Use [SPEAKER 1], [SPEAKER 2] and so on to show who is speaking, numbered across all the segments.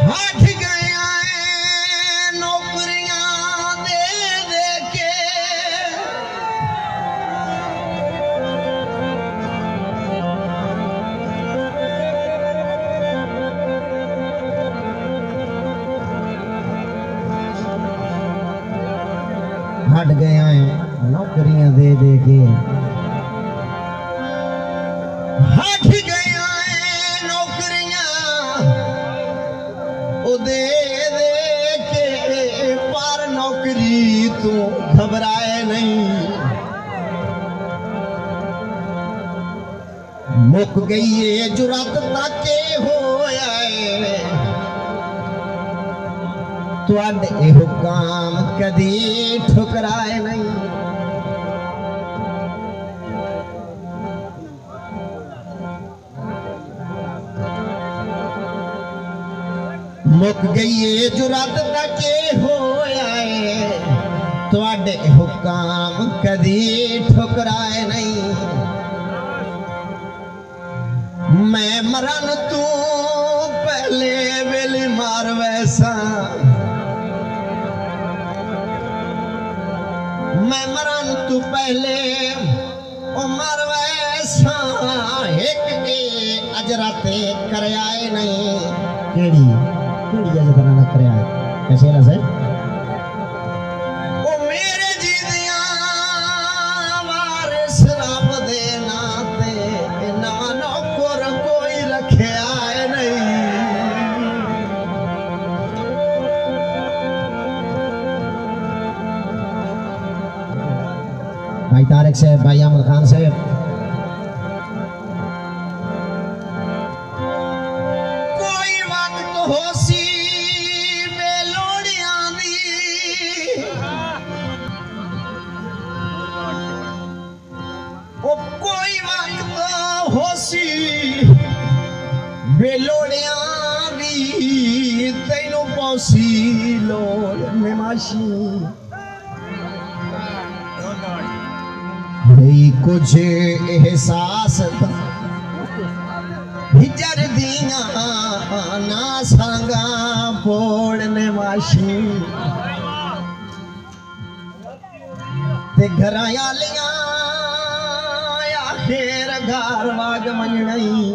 [SPEAKER 1] हट गया है नौकरियां दे दे के, हट गया है नौकरियां दे दे के, हट गया है नौकरियां दे दे के, पर नौकरी तू घबराए नहीं। मुक गई है जुरत ताके होया है, तुहाडे हुक्म कदी ठुकराए नहीं। मुक गई है जुरत ताके होया है, तुहाडे हुक्म कदी ठुकराए नहीं। मैं मरन तू पहले वेली मार वैसा, मैं मरन तू पहले उमर वैसा, एक के अजराते कर आए नहीं। केड़ी केड़ी अजरा ना कर आए कैसे ना सर ओ मेरे जीदियां वारिस रब दे नाते, ना नौकर कोई रखे आए नहीं। भाई तारिक साहब, भाई अहमद खान साहब, कोई वक्त होसी बेलोड़ियां दी, ओ कोई वक्त होसी बेलोड़ियां दी, तैनू पौसी लोड़ निमाशी। कुछ एहसास हिजर दिया ना सांगा पोड़ने वाशी, ते घर आलियां आखिर घर वाग वंजणई,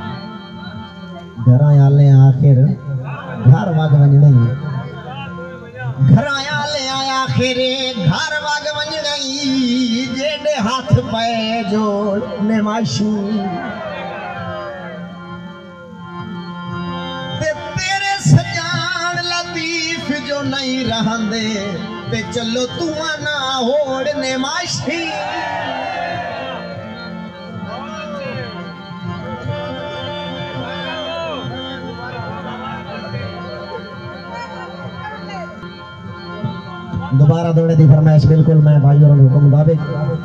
[SPEAKER 1] घर आले आखिर घर वाग वंजणई, घर आले आखिर घर वाग वंजणई, जेडे हाथ पे जोड़ निमाशी। ते तेरे सजान लतीफ जो नहीं रहंदे, ते चलो तू ना होड़ निमाशी। दोबारा दौड़े दी फरमाइश बिल्कुल मैं भाई और हुक्म मुताबिक।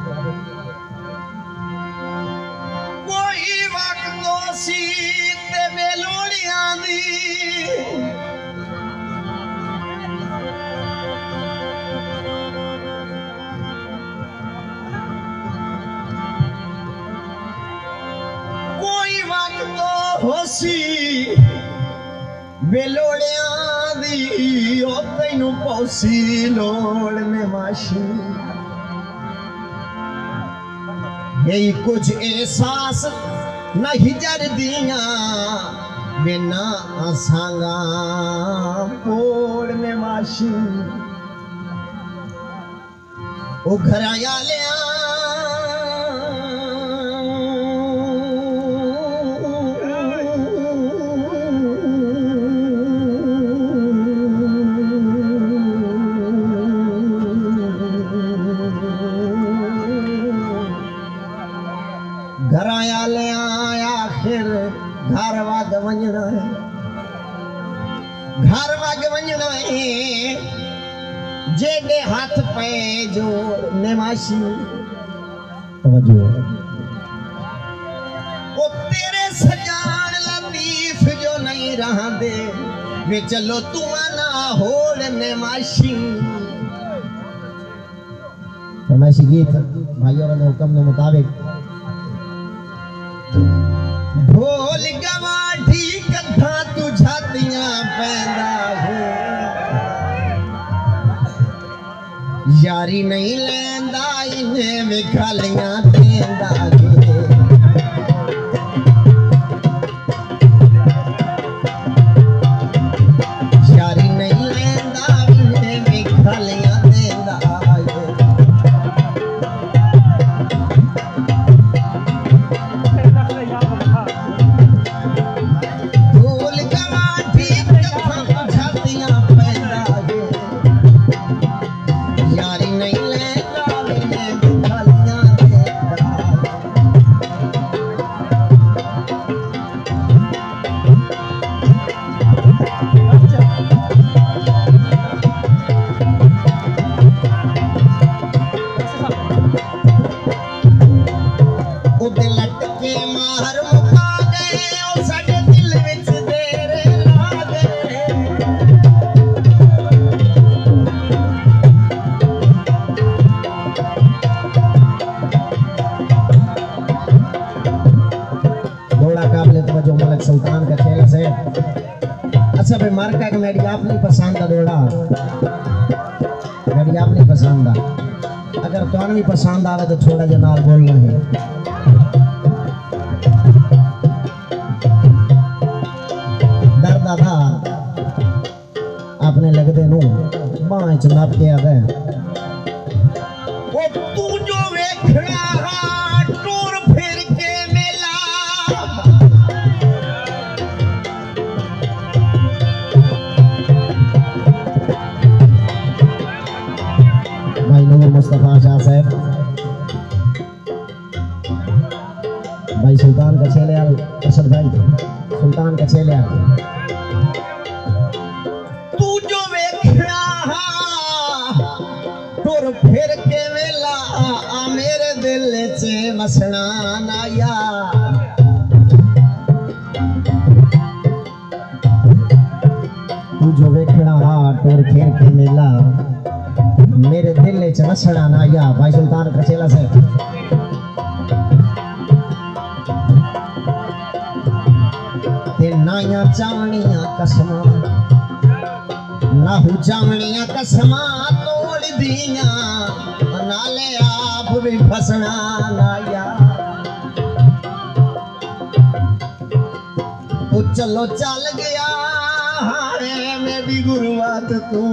[SPEAKER 1] कोई वक्त सी ते बेलोड़ियां दी, कोई वक्त होसी बेलोड़ियां दी, ओ तैनू पौसी लोड़ निमाशी। यही कुछ एहसास न हिजर दिया बिना सांगा पोड़ निमाशी। ओ घर आलियां घर आले आखिर घर वाग वंजना है, घर वाग वंजना है, जेडे हाथ पे जोड़ निमाशी। तवज्जो ओ तेरे सजान लतीफ जो नहीं रहा दे, वे चलो तू ना होड़ निमाशी। फरमाइशी गीत भाइयों ने हुक्म के मुताबिक। ढोल गवाठी कथा तुझा दिया पे यारी नहीं लेंदा इन्हें विखालियां देंदा गे यारी नहीं लेंदा इन्हें विखालियां देंदा गे भूल गवा ठीक कथा छातियां पैदा गे यारी नहीं लेंदा इन्हें विखालियां देंदा उदे लटके मार मुका गए ओ साडे दिल विच तेरे ला गए थोड़ा काबिल तवज्जो मलक सुल्तान का खेल से अच्छा भाई मार्का का मेरी आप नहीं पसंद है दोड़ा मेरी आप नहीं पसंद है अगर तुम भी पसंद आवे तो थोड़ा जा नाल बोलना है डरदा था अपने लगदे नु बांह च नप के आवे ओ तू जो वेखना टूर फिर के मेला भाई नूर मुस्तफा शाह साहब भाई सुल्तान का चेले अरशद भाई सुल्तान का चेले तू जो वेखना टुर फिर के वेला आ मेरे दिल च वसना ना यार तू जो वेखना टुर फिर के मेला मेरे दिल च वसना ना या भाई सुल्तान का चेला से ते नाया चावणिया कसमा नाहू चावणिया कसमा तोड़ दिया नाले आप भी फसना नाया वो चलो चल गया हारे मेरी गुरुवात तू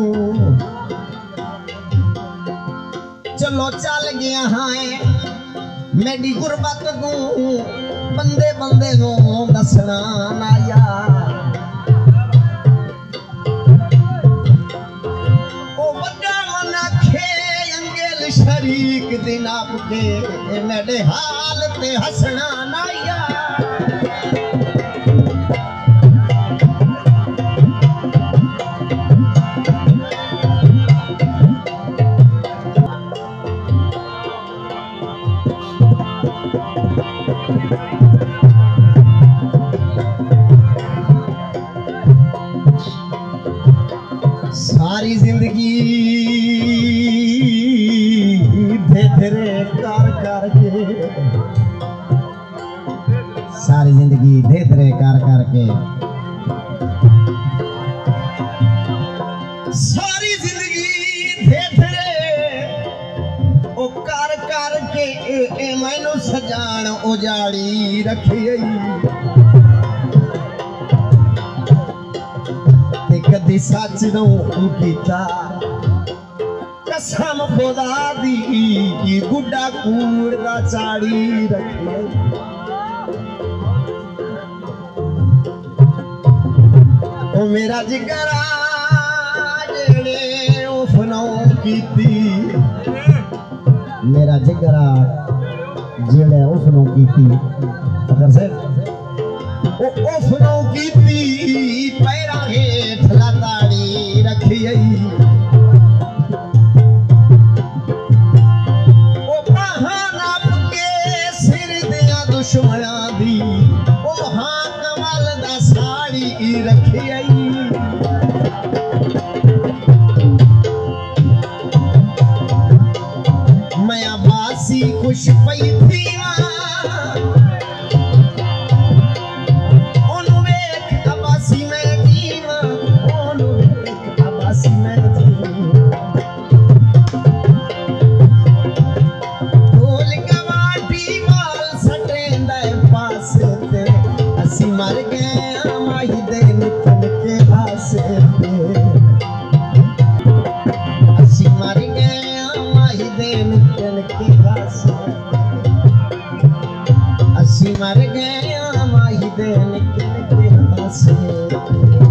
[SPEAKER 1] चलो चल गया हाय मेरी गुरबत तू बंदे बंदे नो दसना ना यार ओ बड़ा मन खे अंगेल शरीक दिन आपके मेरे हाल ते हसना ना यार सारी जिंदगी धेधरे कर करके सारी जिंदगी धेधरे कर करके सारी जिंदगी धेधरे ओ कर करके मैनू सजान उजाड़ी रखी कदी सच नू कीता कसम खुदा दी गुड्डा कूड़ दा चाड़ी रखी ओ मेरा जिगरा जेड़े उफनौ कीती मेरा जिगरा जेड़े उफनौ कीती फकर से ओ उफनौ कीती पैरा हेठ लाताड़ी रखी ओ बाहां नाप के सिर दिया दुश्मना दी ओ हां कमाल दा साड़ी रखी मैं बासी खुश पई थी उन हासे पे असी मर गए माही दे निकल के हासे असी मर गए माही दे निकल के हासे